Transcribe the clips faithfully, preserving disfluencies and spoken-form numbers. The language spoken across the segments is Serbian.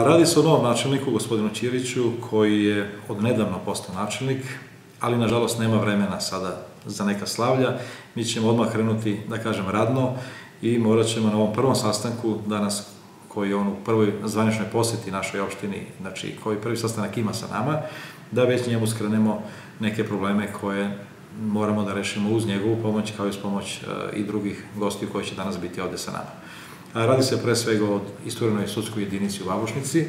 Radi se o novom načelniku, gospodinu Ćiriću, koji je odnedavno postao načelnik, ali nažalost nema vremena sada za neka slavlja. Mi ćemo odmah krenuti, da kažem, radno i morat ćemo na ovom prvom sastanku danas, koji je on u prvoj zvaničnoj poseti našoj opštini, znači koji prvi sastanak ima sa nama, da već njemu skrenemo neke probleme koje moramo da rešimo uz njegovu pomoć, kao i uz pomoć i drugih gostiju koji će danas biti ovde sa nama. Radi se pre svega o isturenoj sudskoj jedinici u Babušnici.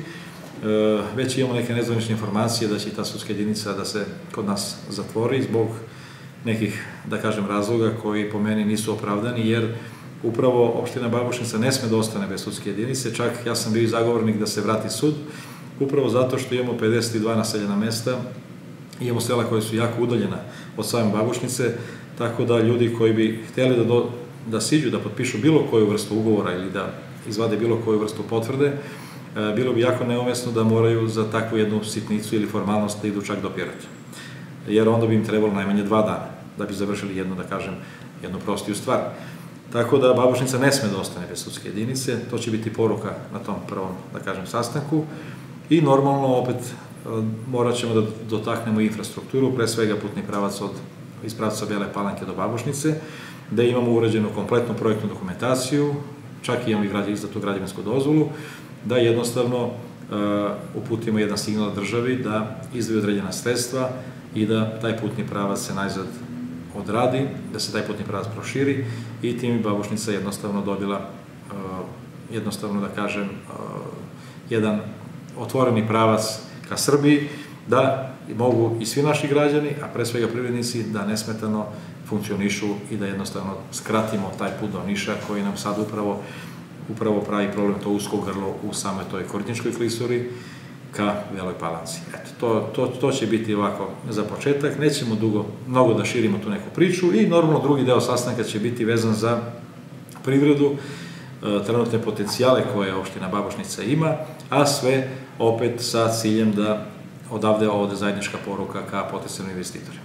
Već imamo neke nezvanične informacije da će ta sudska jedinica da se kod nas zatvori zbog nekih, da kažem, razloga koji po meni nisu opravdani, jer upravo opština Babušnica ne sme da ostane bez sudske jedinice, čak ja sam bio i zagovornik da se vrati sud, upravo zato što imamo pedeset dva naseljena mesta, imamo sela koje su jako udaljena od same Babušnice, tako da ljudi koji bi hteli da, do, da siđu, da potpišu bilo koju vrstu ugovora ili da izvade bilo koju vrstu potvrde, bilo bi jako neumesno da moraju za takvu jednu sitnicu ili formalnost da idu čak do Pirota. Jer onda bi im trebalo najmanje dva dana da bi završili jednu, da kažem, jednu prostiju stvar. Tako da Babušnica ne sme da ostane bez sudske jedinice, to će biti poruka na tom prvom, da kažem, sastanku. I normalno, opet, morat ćemo da dotaknemo infrastrukturu, pre svega putni pravac od iz pravca Bele Palanke do Babušnice, da imamo urađenu kompletnu projektnu dokumentaciju, čak i imamo i izdatu građevinsku dozvolu, da jednostavno uputimo jedan signal državi da izdvoji određena sredstva i da taj putni pravac se najzad odradi, da se taj putni pravac proširi i tim bi Babušnica jednostavno dobila, jednostavno da kažem, jedan otvoreni pravac ka Srbiji, da mogu i svi naši građani, a pre svega privrednici, da nesmetano funkcionišu i da jednostavno skratimo taj put do Niša koji nam sad upravo upravo pravi problem, to usko grlo u samoj toj Koritničkoj klisuri ka Beloj Palanci. Eto, to, to, to će biti ovako za početak, nećemo dugo, mnogo da širimo tu neku priču i normalno drugi deo sastanka će biti vezan za privredu, trenutne potencijale koje opština Babušnica ima, a sve opet sa ciljem da odavde ovde zajednička poruka ka potencijalnim investitorima.